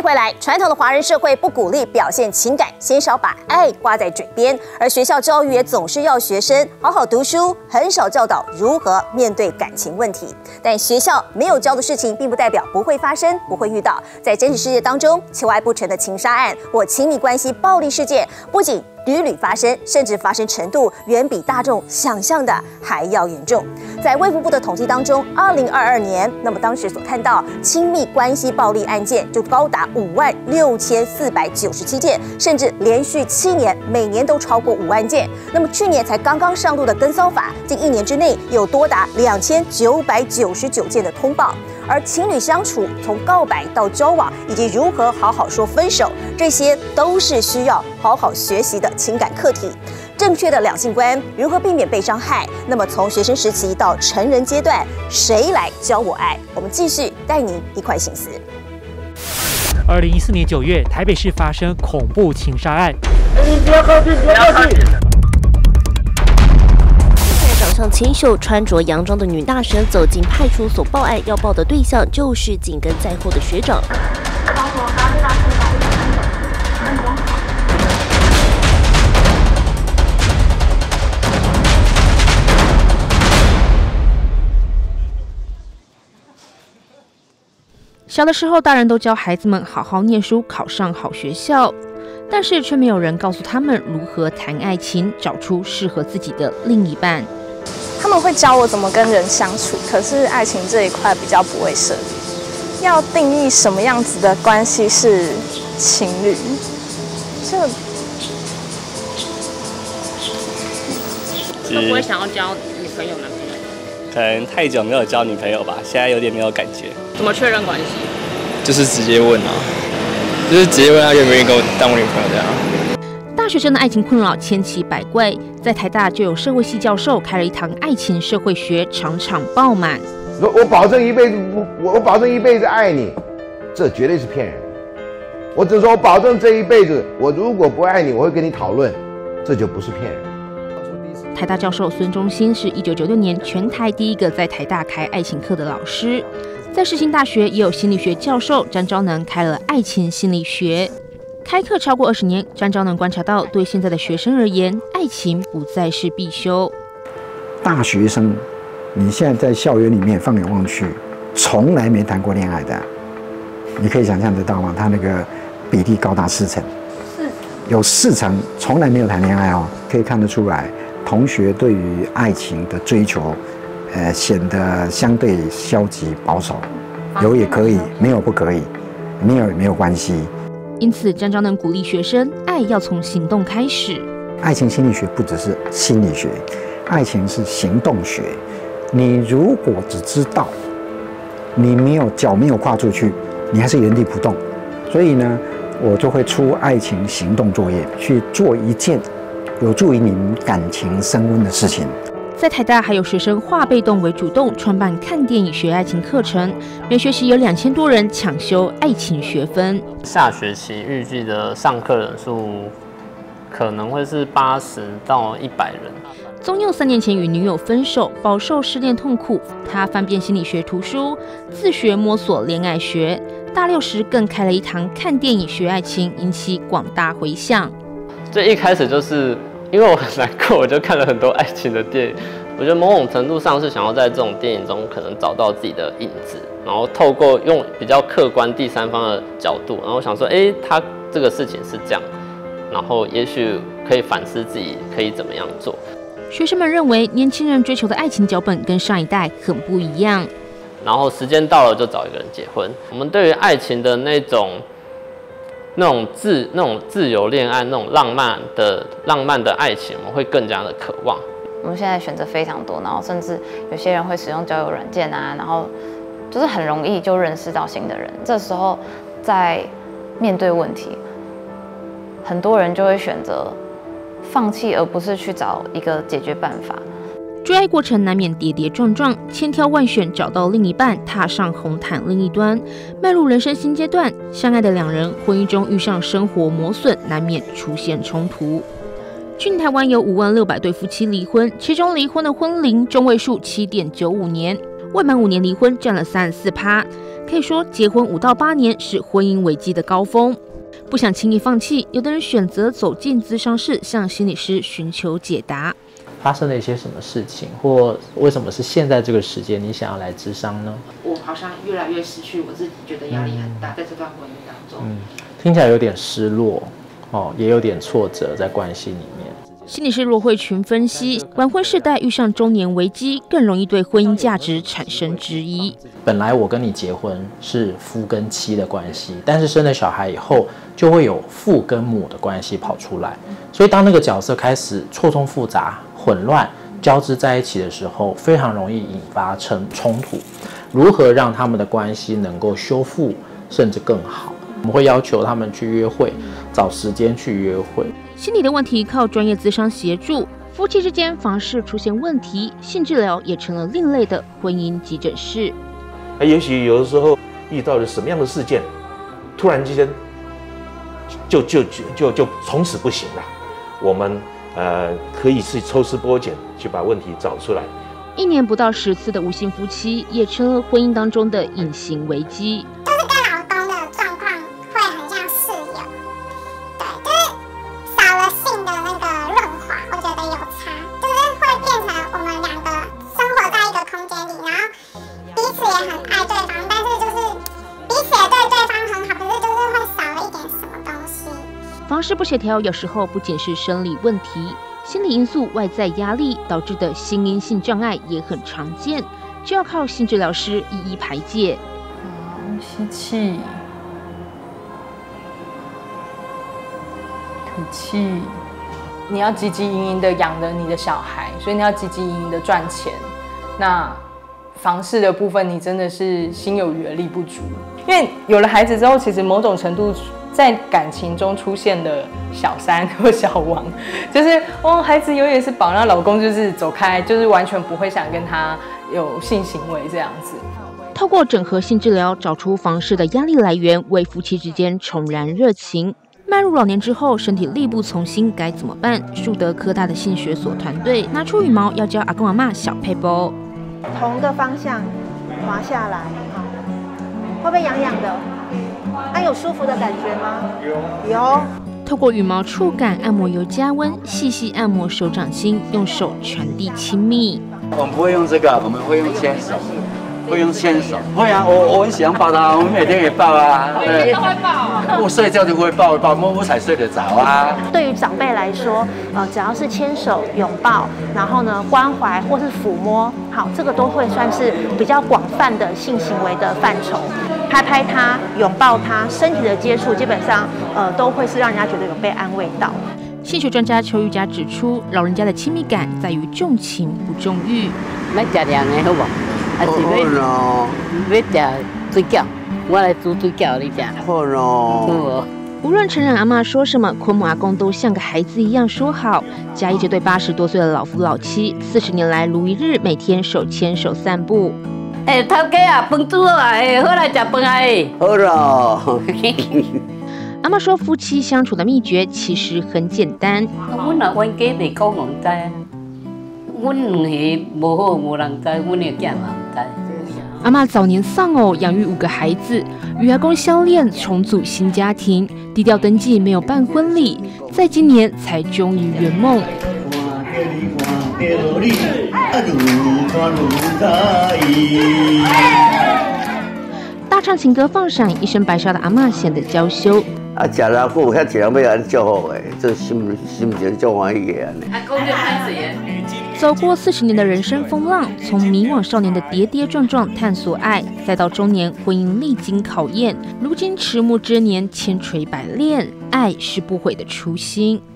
回来，传统的华人社会不鼓励表现情感，鲜少把爱挂在嘴边，而学校教育也总是要学生好好读书，很少教导如何面对感情问题。但学校没有教的事情，并不代表不会发生、不会遇到。在真实世界当中，求爱不成的情杀案或亲密关系暴力事件，不仅屡屡发生，甚至发生程度远比大众想象的还要严重。在卫福部的统计当中，2022年，那么当时所看到亲密关系暴力案件就高达56497件，甚至连续7年，每年都超过5万件。那么去年才刚刚上路的跟骚法，近1年之内有多达2999件的通报。而情侣相处，从告白到交往，以及如何好好说分手，这些都是需要好好学习的情感课题。正确的两性观，如何避免被伤害？那么从学生时期到成人阶段，谁来教我爱？我们继续带您一块心思。 2014年9月，台北市发生恐怖情杀案。 你不要靠近，不要靠近！ 长相清秀、穿着洋装的女大神走进派出所报案，要报的对象就是紧跟在后的学长。小的时候，大人都教孩子们好好念书，考上好学校，但是却没有人告诉他们如何谈爱情，找出适合自己的另一半。 他们会教我怎么跟人相处，可是爱情这一块比较不会涉及。要定义什么样子的关系是情侣，这都不会想要交女朋友、男朋友？ 可能太久没有交女朋友吧，现在有点没有感觉。 怎么确认关系？ 就是直接问啊，就是直接问他愿不愿意跟我当我女朋友这样。 大学生的爱情困扰千奇百怪，在台大就有社会系教授开了一堂爱情社会学，场场爆满。 我保证一辈子，我保证一辈子爱你，这绝对是骗人的。我只说我保证这一辈子，我如果不爱你，我会跟你讨论，这就不是骗人的。 台大教授孙中兴是1996年全台第一个在台大开爱情课的老师，在世新大学也有心理学教授詹昭能开了爱情心理学。开课超过20年，詹昭能观察到，对现在的学生而言，爱情不再是必修。 大学生，你现在在校园里面放眼望去，从来没谈过恋爱的，你可以想象得到吗？他那个比例高达40%，有40%从来没有谈恋爱哦，可以看得出来，同学对于爱情的追求，显得相对消极保守。有也可以，没有不可以，没有也没有关系。 因此，詹昭能鼓励学生，爱要从行动开始。 爱情心理学不只是心理学，爱情是行动学。你如果只知道，你没有脚没有跨出去，你还是原地不动。所以呢，我就会出爱情行动作业，去做一件有助于你们感情升温的事情。 在台大还有学生化被动为主动，创办看电影学爱情课程，每学期有2000多人抢修爱情学分。 下学期预计的上课人数可能会是80到100人。 宗佑3年前与女友分手，饱受失恋痛苦，他翻遍心理学图书，自学摸索恋爱学。大6时更开了一堂看电影学爱情，引起广大回响。 最一开始就是因为我很难过，我就看了很多爱情的电影。我觉得某种程度上是想要在这种电影中可能找到自己的影子，然后透过用比较客观第三方的角度，然后想说，他这个事情是这样，然后也许可以反思自己可以怎么样做。 学生们认为，年轻人追求的爱情脚本跟上一代很不一样。 然后时间到了就找一个人结婚。我们对于爱情的那种自由恋爱、那种浪漫的爱情，我们会更加的渴望。 我们现在选择非常多，然后甚至有些人会使用交友软件啊，然后就是很容易就认识到新的人。这时候在面对问题，很多人就会选择放弃，而不是去找一个解决办法。 追爱过程难免跌跌撞撞，千挑万选找到另一半，踏上红毯另一端，迈入人生新阶段。相爱的两人，婚姻中遇上生活磨损，难免出现冲突。去年台湾有5万600对夫妻离婚，其中离婚的婚龄中位数7.95年。 未满5年离婚占了34%，可以说结婚5到8年是婚姻危机的高峰。不想轻易放弃，有的人选择走进咨商室，向心理师寻求解答。 发生了一些什么事情，或为什么是现在这个时间你想要来咨商呢？ 我好像越来越失去我自己，觉得压力很大，在这段婚姻当中。 听起来有点失落也有点挫折在关系里面。 心理师罗慧群分析，晚婚世代遇上中年危机，更容易对婚姻价值产生质疑。 本来我跟你结婚是夫跟妻的关系，但是生了小孩以后，就会有父跟母的关系跑出来。所以当那个角色开始错综复杂、混乱、交织在一起的时候，非常容易引发冲突。如何让他们的关系能够修复，甚至更好？我们会要求他们去约会，找时间去约会。 心理的问题靠专业咨商协助，夫妻之间房事出现问题，性治疗也成了另类的婚姻急诊室。 也许有的时候遇到了什么样的事件，突然之间就从此不行了。我们可以去抽丝剥茧，去把问题找出来。 1年不到10次的无性夫妻，也成了婚姻当中的隐形危机。房事不协调，有时候不仅是生理问题，心理因素、外在压力导致的心因性障碍也很常见，就要靠性治疗师一一排解。 吸气，吐气。你要汲汲营营的养着你的小孩，所以你要汲汲营营的赚钱。那房事的部分，你真的是心有余而力不足，因为有了孩子之后，其实某种程度在感情中出现的小三或小王，就是孩子永远是宝，那老公就是走开，就是完全不会想跟他有性行为这样子。 透过整合性治疗，找出房事的压力来源，为夫妻之间重燃热情。迈入老年之后，身体力不从心，该怎么办？树德科大的性学所团队拿出羽毛，要教阿公阿嬷小撇步。 同个方向滑下来，会不会痒痒的？有舒服的感觉吗？有。 透过羽毛触感、按摩油加温，细细按摩手掌心，用手传递亲密。 我们不会用这个，我们会用牵手。会用牵手，会啊，我很喜欢抱他，我每天也抱啊。每天都会抱。我睡觉就会抱一抱，摸摸才睡得着啊。 对于长辈来说，只要是牵手、拥抱，然后呢关怀或是抚摸，好，这个都会算是比较广泛的性行为的范畴。拍拍他、拥抱他，身体的接触基本上都会是让人家觉得有被安慰到。 性学专家邱玉佳指出，老人家的亲密感在于重情不重欲。 买食凉的好不好？还是要吃水饺，我来煮水饺你吃。好咯。 无论成人阿嬷说什么，昆母阿公都像个孩子一样说好。嘉义这对80多岁的老夫老妻，40年来如一日，每天手牵手散步。 头家啊，饭煮好啊，好来吃饭啊。好咯。 阿嬷说，夫妻相处的秘诀其实很简单。 阮家袂讲我唔知啊。阮两个无好，无人知，阮的囝嘛唔知。 阿嬷早年丧偶，养育5个孩子，与阿公相恋，重组新家庭，低调登记，没有办婚礼，在今年才终于圆梦。大唱情歌放闪，一身白纱的阿嬷显得娇羞。 食了久，遐一人要安祝福的，这心情足欢喜的安尼。阿公就开始耶。 走过40年的人生风浪，从迷惘少年的跌跌撞撞探索爱，再到中年婚姻历经考验，如今迟暮之年千锤百炼，爱是不悔的初心。